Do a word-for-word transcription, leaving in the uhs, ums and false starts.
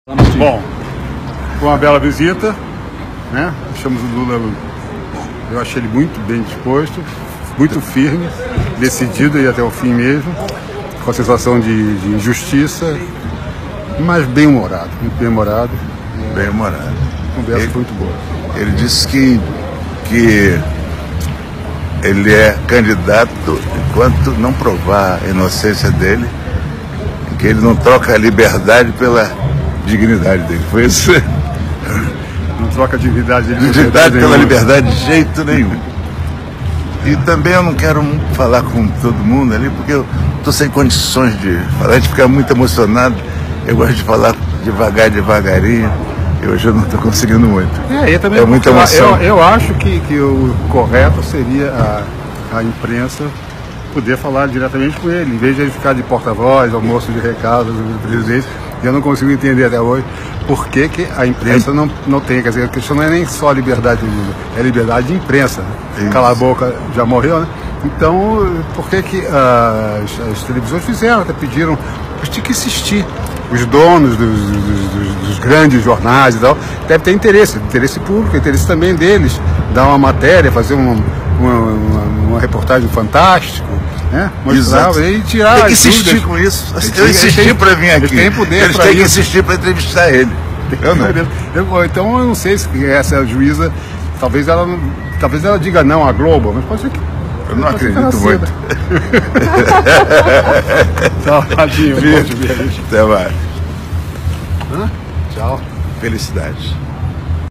Bom, foi uma bela visita, né? Achamos o Lula, eu achei ele muito bem disposto, muito firme, decidido a ir até o fim mesmo, com a sensação de, de injustiça, mas bem-humorado, muito bem-humorado. Bem-humorado. A conversa foi muito boa. Ele disse que, que ele é candidato enquanto não provar a inocência dele, que ele não troca a liberdade pela dignidade dele. Foi isso? Não troca a dignidade dele Dignidade pela liberdade de jeito nenhum. E também eu não quero falar com todo mundo ali, porque eu estou sem condições de falar, a gente fica muito emocionado. Eu gosto de falar devagar, devagarinho. E hoje eu não estou conseguindo muito. É, eu também é muita emoção. Eu, eu acho que, que o correto seria a, a imprensa poder falar diretamente com ele, em vez de ele ficar de porta-voz, almoço de recados do presidente. Eu não consigo entender até hoje por que, que a imprensa não, não tem. Quer dizer, a questão não é nem só a liberdade do Lula, é a liberdade de imprensa. Isso. Cala a boca já morreu, né? Então, por que, que uh, as, as televisões fizeram, até pediram, mas tinha que insistir. Os donos dos, dos, dos, dos grandes jornais e tal, devem ter interesse, interesse público, interesse também deles, dar uma matéria, fazer uma, uma, uma, uma reportagem fantástica, né? Mostrar e tirar. Tem que insistir dúvidas. Com isso. Eles eu insisti para vir aqui. Eles têm poder. Eles têm que insistir para entrevistar ele. Eu não. Eu, então eu não sei se essa juíza, talvez ela, talvez ela diga não à Globo, mas pode ser que. Eu não acredito muito. Tchau, Tadinho. Até mais. Hã? Tchau. Felicidades.